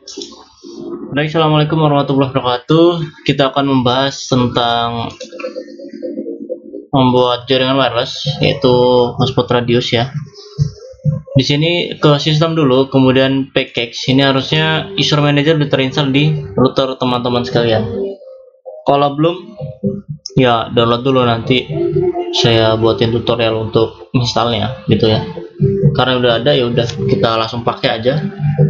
Baik, assalamualaikum warahmatullahi wabarakatuh. Kita akan membahas tentang membuat jaringan wireless, yaitu hotspot radius ya. Di sini ke sistem dulu, kemudian package. Ini harusnya user manager udah terinstall di router teman-teman sekalian. Kalau belum, ya download dulu, nanti saya buatin tutorial untuk installnya, gitu ya. Karena udah ada, ya udah kita langsung pakai aja.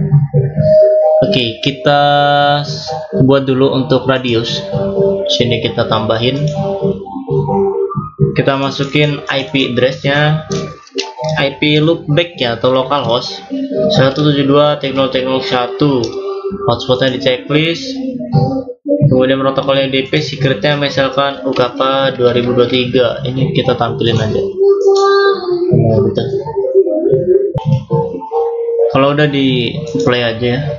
Oke, kita buat dulu untuk radius. Sini kita tambahin. Kita masukin IP address-nya, IP loopback ya atau localhost 172.0.0.1. Hotspotnya di checklist. Kemudian protokolnya DP, secretnya misalkan UKP 2023. Ini kita tampilin aja. Nah, gitu. Kalau udah di play aja ya.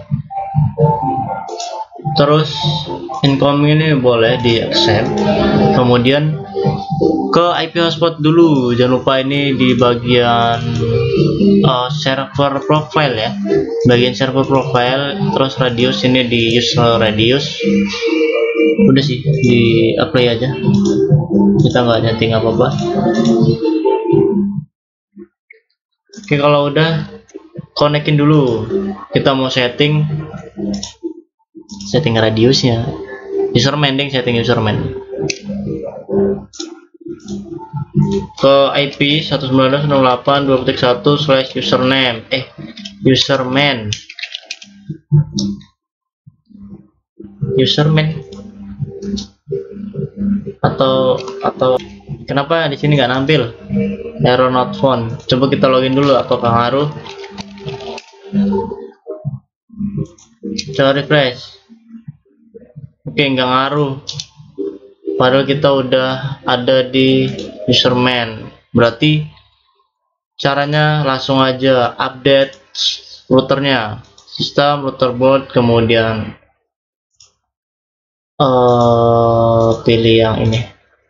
Terus incoming ini boleh di accept, kemudian ke IP hotspot dulu, jangan lupa ini di bagian server profile ya, bagian server profile. Terus radius ini di user radius. Udah sih, di apply aja, kita nggak nyeting apa-apa. Oke, kalau udah konekin dulu, kita mau setting radiusnya. Userman, setting userman ke IP 192.168.2.1/username userman atau kenapa di sini nggak nampil error not found. Coba kita login dulu, apakah ngaruh. Coba refresh. Oke, nggak ngaruh, padahal kita udah ada di userman. Berarti caranya langsung aja update routernya, sistem router board, kemudian pilih yang ini,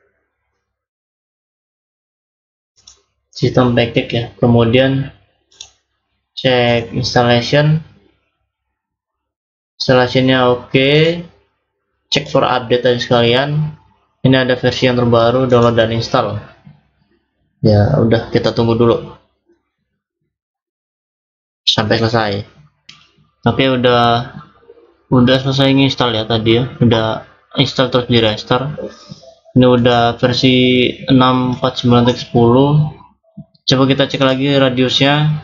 sistem package ya, kemudian cek installationnya oke. Cek for update aja sekalian. Ini ada versi yang terbaru, download dan install. Ya udah, kita tunggu dulu sampai selesai. Oke, udah selesai install ya tadi ya, udah install terus di restart. Ini udah versi 649.10. Coba kita cek lagi radiusnya.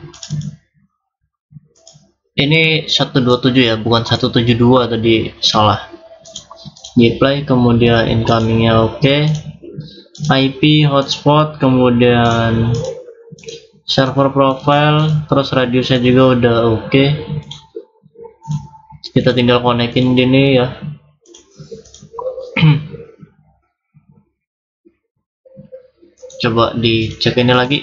Ini 127 ya, bukan 172 tadi, salah. Di play, kemudian incomingnya oke. IP hotspot, kemudian server profile, terus radiusnya juga udah oke. Kita tinggal konekin gini ya. Coba dicek ini lagi.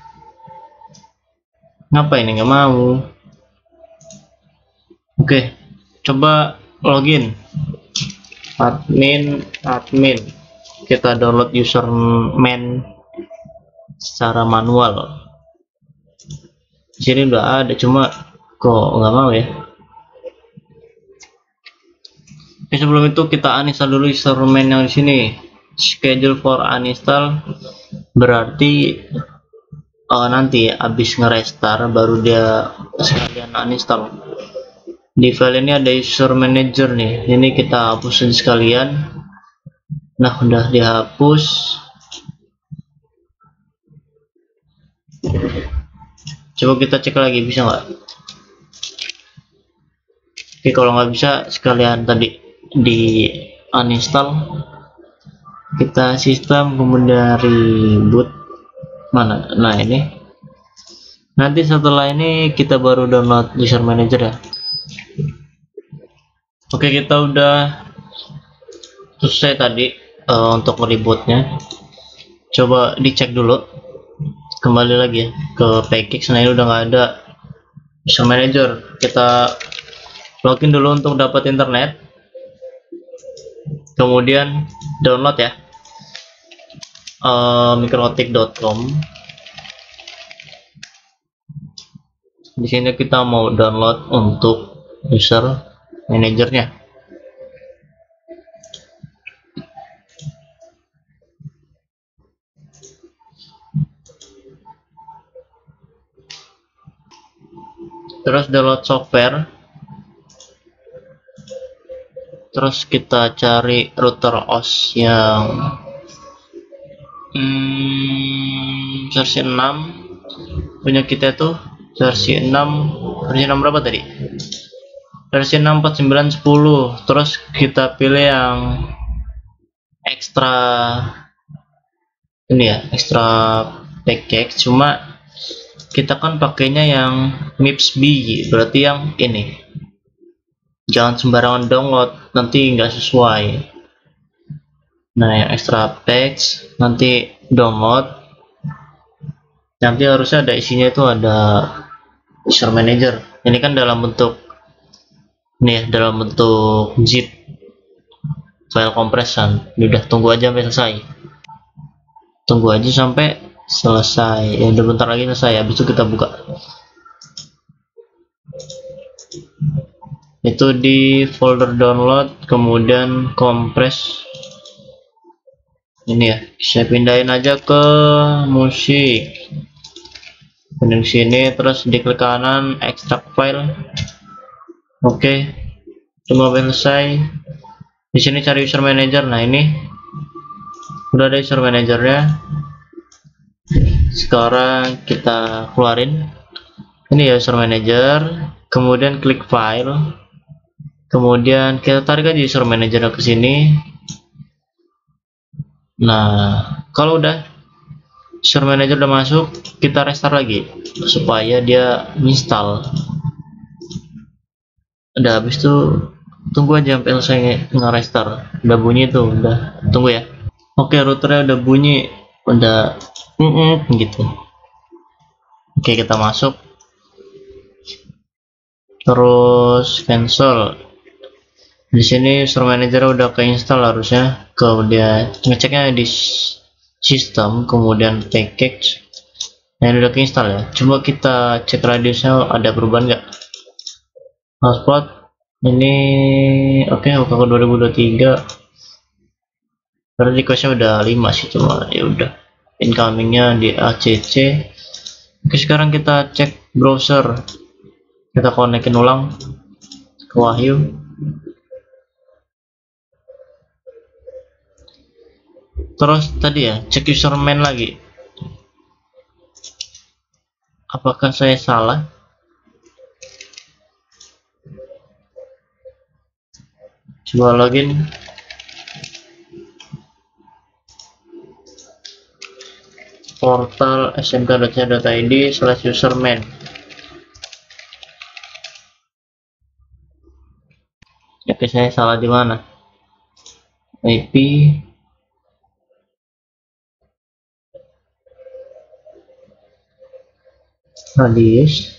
Ngapa ini nggak mau? Oke, coba login. Admin, kita download userman secara manual. Di sini udah ada, cuma kok nggak mau ya. Oke, sebelum itu kita uninstall dulu userman yang di sini. Schedule for uninstall, berarti nanti habis nge-restart baru dia sekalian uninstall. Di file ini ada user manager nih, ini kita hapusin sekalian. Nah, udah dihapus. Coba kita cek lagi, bisa nggak? Oke, kalau nggak bisa sekalian tadi di uninstall. Kita sistem, kemudian reboot. Mana? Nah, ini nanti setelah ini kita baru download user manager ya. Oke, kita udah selesai tadi untuk rebootnya. Coba dicek dulu, kembali lagi ya ke package. Nah, ini udah nggak ada user manager. Kita login dulu untuk dapat internet, kemudian download ya, microtik.com. Di sini kita mau download untuk user manajernya. Terus download software, terus kita cari router OS yang versi 6 punya kita tuh, versi 6 berapa tadi, versi 6 49 10. Terus kita pilih yang ekstra ini ya, ekstra package, cuma kita kan pakainya yang MIPS B, berarti yang ini. Jangan sembarangan download, nanti nggak sesuai. Nah, yang extra packs nanti download, nanti harusnya ada isinya, itu ada user manager. Ini kan dalam bentuk nih, dalam bentuk zip file compression. Udah, tunggu aja sampai selesai. Tunggu aja sampai selesai. Ya udah, bentar lagi selesai. Habis itu kita buka. Itu di folder download, kemudian compress. Ini ya, saya pindahin aja ke musik. Pindah sini, terus diklik kanan, extract file. Oke, cuma selesai. Di sini cari user manager. Nah, ini udah ada user manajernya. Sekarang kita keluarin. Ini ya user manager. Kemudian klik file. Kemudian kita tarik aja user manager ke sini. Nah, kalau udah user manager udah masuk, kita restart lagi supaya dia install. Udah, habis itu tunggu aja sampai selesai nge-restart. Udah bunyi tuh, udah, tunggu ya. Oke, routernya udah bunyi, udah gitu. Oke, kita masuk, terus cancel. Di sini user manager udah keinstall harusnya. Kemudian ngeceknya di sistem, kemudian package. Nah, ini udah keinstall ya. Coba kita cek radiusnya ada perubahan nggak. Hotspot ini oke, ke 2023. Karena requestnya udah 5 sih, cuma ya udah. Incomingnya di ACC. Oke, sekarang kita cek browser. Kita konekin ulang ke Wahyu. Terus tadi ya, cek username lagi. Apakah saya salah? Coba login. Portal smk.co.id/username. Oke, saya salah di mana? IP radius,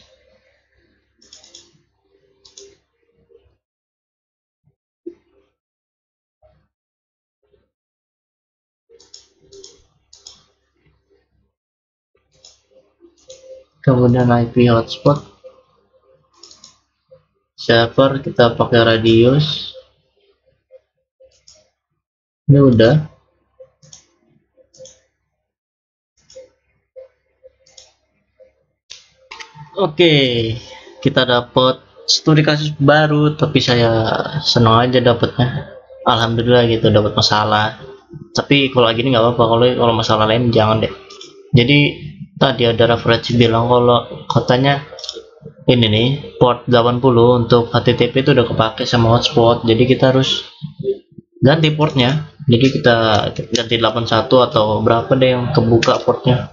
kemudian IP hotspot, server kita pakai radius. Ini udah. Oke, kita dapat studi kasus baru, tapi saya senang aja dapatnya. Alhamdulillah gitu, dapat masalah. Tapi kalau lagi ini nggak apa-apa, kalau masalah lain jangan deh. Jadi tadi ada referensi bilang kalau katanya ini nih port 80 untuk HTTP itu udah kepake sama hotspot, jadi kita harus ganti portnya. Jadi kita ganti 81 atau berapa deh yang kebuka portnya.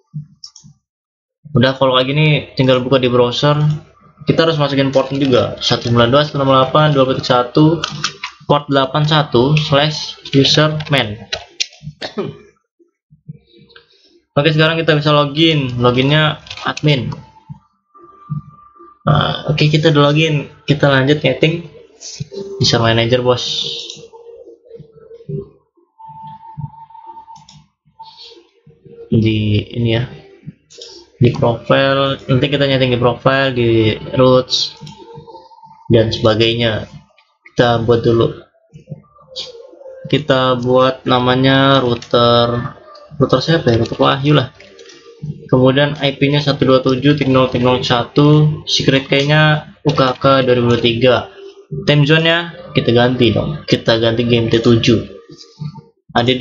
Udah, kalau kayak gini tinggal buka di browser. Kita harus masukin portnya juga, 192.168.2.1 port 81/userman. Oke, sekarang kita bisa loginnya admin. Nah, oke, kita udah login, kita lanjut nyeting user manager bos. Di ini ya, di profile, nanti kita nyeting di profile, di roots dan sebagainya. kita buat dulu. Kita buat namanya router siapa ya, router Wahyu lah. Kemudian IP-nya 127.0.0.1, secret key-nya UKK 2023. Time zone-nya kita ganti dong, kita ganti GMT 7 ADD.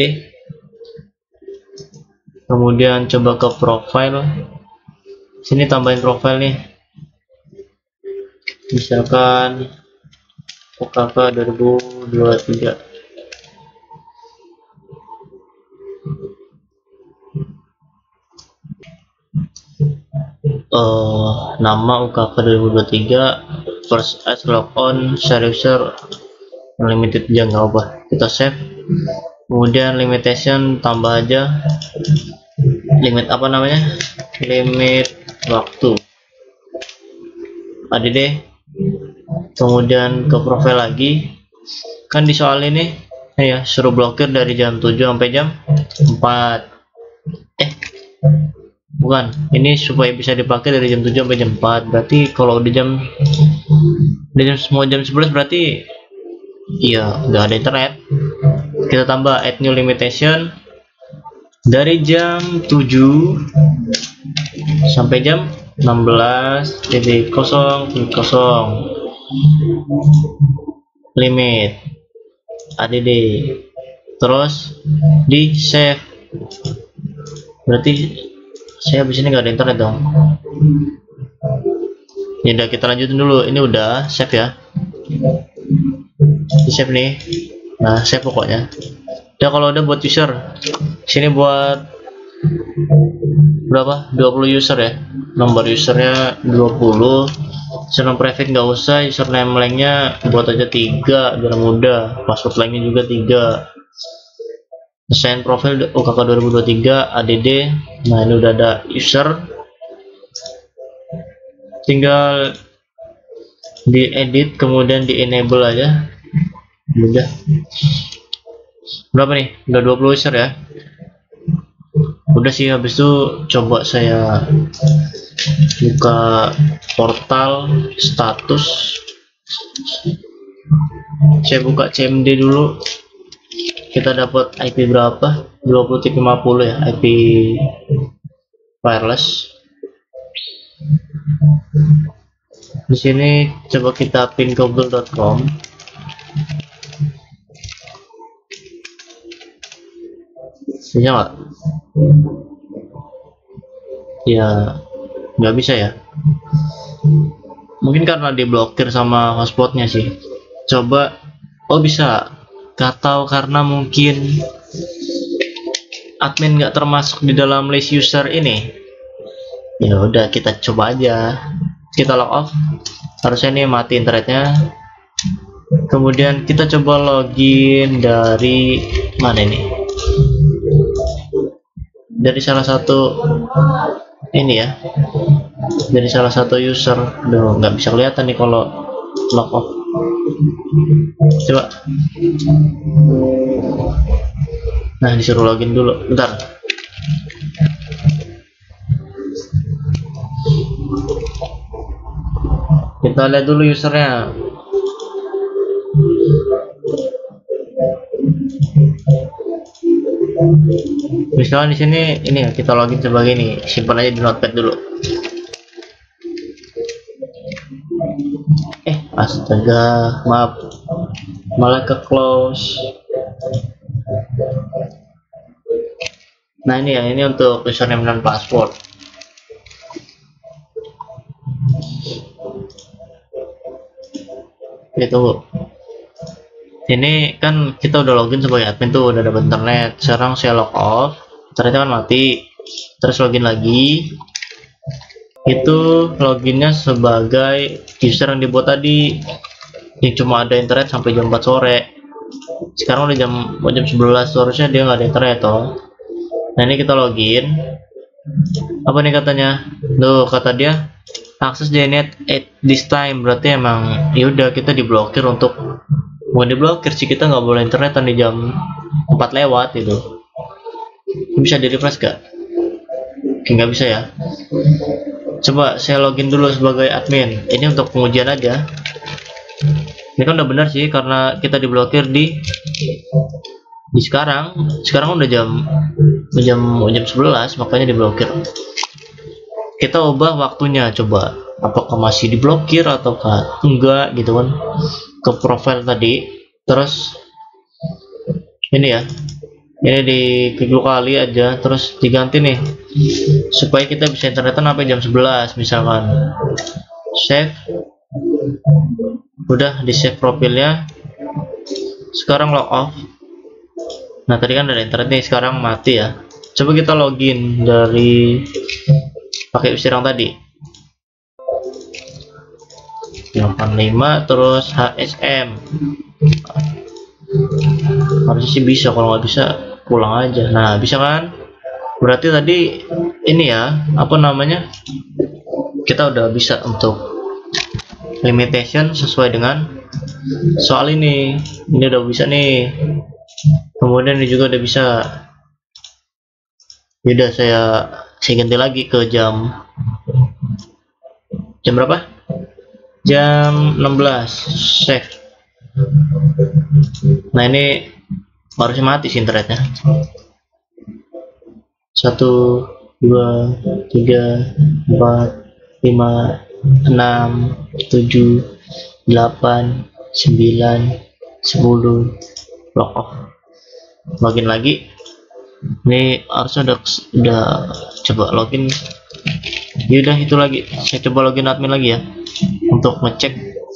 Kemudian coba ke profile, sini tambahin profile nih, misalkan UKK 2023. Nama UKK 2023, first as log on, share user unlimited aja nggak apa, kita save. Kemudian limitation tambah aja limit apa namanya, limit waktu ADD. Kemudian ke profile lagi, kan di soal ini ya suruh blokir dari jam 7 sampai jam 4. Bukan, ini supaya bisa dipakai dari jam 7 sampai jam 4. Berarti kalau udah jam semua jam 11 berarti iya nggak ada internet. Kita tambah add new limitation dari jam 7 sampai jam 16.00 limit ADD, terus di save. Berarti saya habis ini nggak ada internet dong. Ya udah, kita lanjutin dulu. Ini udah save ya, di save nih. Nah, save pokoknya udah. Kalau udah buat user sini, buat berapa, 20 user ya, nomor usernya 20, username private nggak usah, username lainnya buat aja 3 biar mudah, password lainnya juga 3. Assign profile UKK 2023 ADD. Nah, ini udah ada user, tinggal di edit kemudian di enable aja. Udah berapa nih, udah 20 user ya. Udah sih, habis itu coba saya buka portal status, saya buka CMD dulu. Kita dapat IP berapa, 20.50 ya, IP wireless. Di sini coba kita pin ke google.com. Bisa nggak? Ya nggak bisa ya, mungkin karena diblokir sama hotspotnya sih. Coba, oh bisa, atau karena mungkin admin nggak termasuk di dalam list user ini. Ya udah, kita coba aja, kita log off. Harusnya ini mati internetnya. Kemudian kita coba login dari mana ini, dari salah satu ini ya, dari salah satu user. Duh, nggak bisa kelihatan nih kalau log off. Coba, nah disuruh login dulu, bentar. Kita lihat dulu usernya. Misalnya di sini ini kita login sebagai ini, simpan aja di notepad dulu. Astaga, maaf, malah ke close. Nah ini ya, ini untuk username dan password. Itu ini kan kita udah login sebagai admin tuh, udah dapat internet. Sekarang saya log off, ternyata kan mati. Terus login lagi, itu loginnya sebagai user yang dibuat tadi, yang cuma ada internet sampai jam 4 sore. Sekarang udah jam 11, harusnya dia nggak ada internet toh. Nah ini kita login, apa nih katanya, tuh kata dia akses DNet at this time. Berarti emang yaudah kita diblokir. Untuk mau diblokir sih, kita nggak boleh internetan di jam 4 lewat itu. Bisa di refresh gak? Oke, nggak bisa ya. Coba saya login dulu sebagai admin, ini untuk pengujian aja. Ini kan udah benar sih, karena kita diblokir di sekarang udah jam 11, makanya diblokir. Kita ubah waktunya, coba apakah masih diblokir ataukah enggak gitu kan, ke profile tadi. Terus ini ya, ini diklik 2 kali aja, terus diganti nih supaya kita bisa internetan sampai jam 11 misalkan. Save, udah di save profilnya. Sekarang log off. Nah tadi kan ada internet nih, sekarang mati ya. Coba kita login dari pakai usir yang tadi 85 terus HSM. Harusnya sih bisa, kalau nggak bisa pulang aja. Nah bisa kan, berarti tadi ini ya, apa namanya, kita udah bisa untuk limitation sesuai dengan soal ini udah bisa nih. Kemudian ini juga udah bisa. Yaudah saya ganti lagi ke jam berapa, jam 16. Save. Nah ini harusnya mati sih internetnya. 1 2 3 4 5 6 7 8 9 10. Log off. Login lagi. Ini harusnya udah coba login. Yaudah itu lagi, saya coba login admin lagi ya untuk ngecek.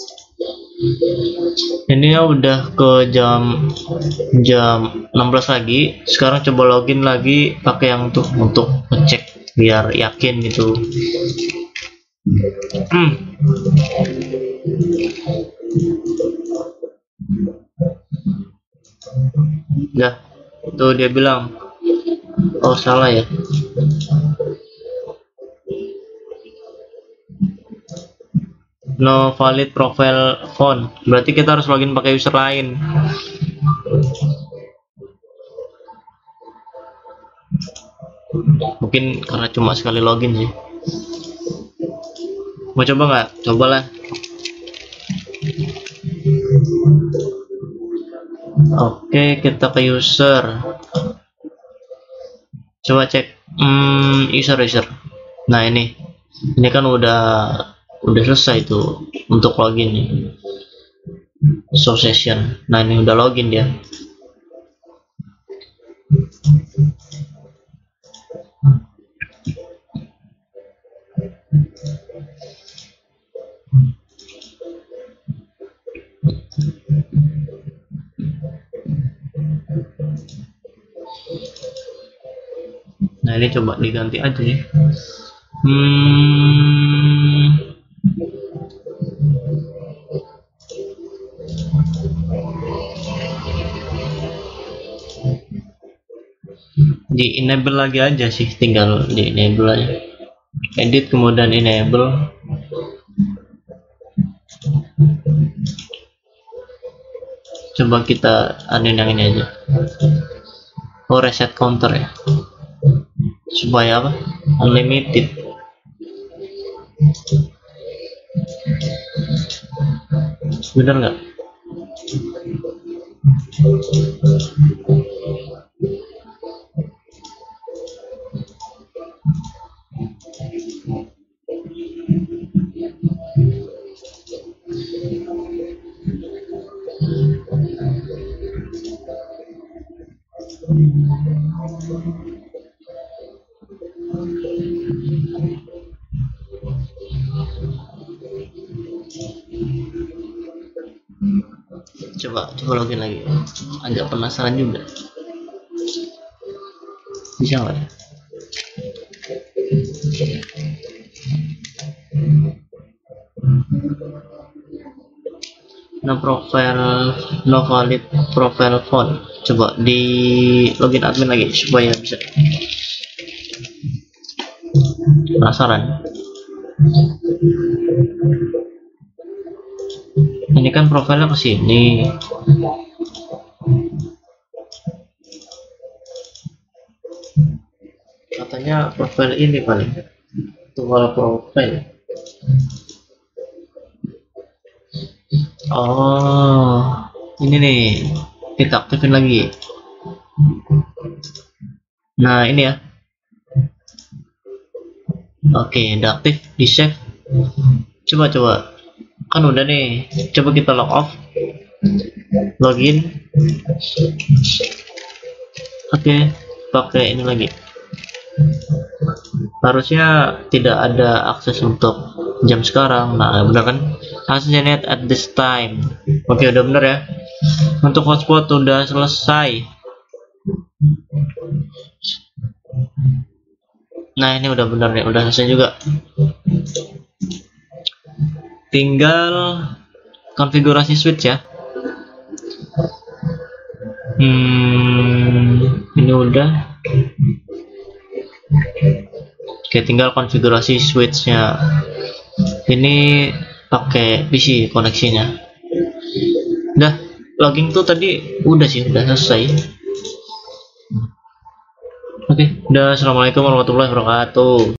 Ini ya udah ke jam 16 lagi. Sekarang coba login lagi pakai yang untuk ngecek biar yakin gitu. Nah itu dia bilang, oh salah ya, no valid profile phone, berarti kita harus login pakai user lain. Mungkin karena cuma sekali login sih. Mau coba nggak? Cobalah. Oke, kita ke user. Coba cek user. Nah ini kan udah selesai tuh untuk login nih. Show session. Nah ini udah login dia. Nah ini coba diganti aja ya. Di enable lagi aja sih, tinggal di enable aja. Edit kemudian enable. Coba kita anuin yang ini aja. Oh reset counter ya, supaya apa, unlimited. Bener nggak? Coba login lagi, agak penasaran juga, bisa nggak ya? No valid profile phone. Coba di login admin lagi supaya bisa. Penasaran. Ini kan profilnya ke sini. Katanya profil ini paling. Tual profile. Oh, Ini nih, kita aktifin lagi. Nah ini ya. Oke, udah aktif, di save. Coba kan udah nih. Coba kita log off, login. Oke, pakai ini lagi. Harusnya tidak ada akses untuk jam sekarang. Nah bener kan, hasilnya net at this time. Oke, udah bener ya. Untuk hotspot udah selesai. Nah ini udah bener nih, udah selesai juga. Tinggal konfigurasi switch ya. Ini udah. Oke, tinggal konfigurasi switchnya. Ini pakai PC koneksinya. Udah, logging tuh tadi udah sih, udah selesai. Oke, udah. Assalamualaikum warahmatullahi wabarakatuh.